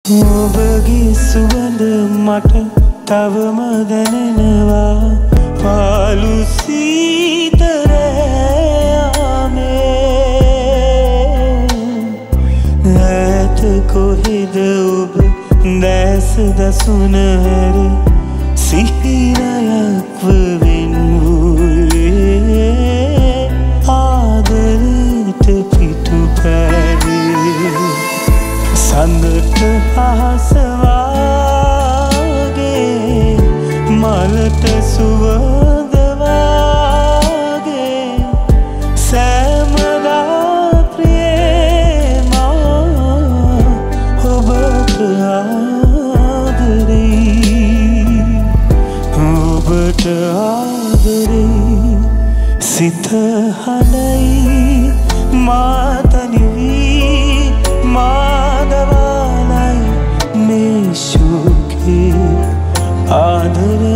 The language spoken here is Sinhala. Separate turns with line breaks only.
ඔබගේ සුවඳ මට තවම දැනෙනවා පාළු සීතරෑයාමේ ඈත කොහෙද ඔබ දැස දසුන හැර සිහිනයක්ව වෙන්වූයේ ආදරයට පිටු පැරේ සඳට අහස වාගේ මලට සුවඳ වාගේ සෑමදා ප්‍රියේ මා ඔබට ආදරේ ඔබට ආදරේ සිත හඬයි මා තනි වී මාදවාලයි මේ ශෝකේ ආදරේ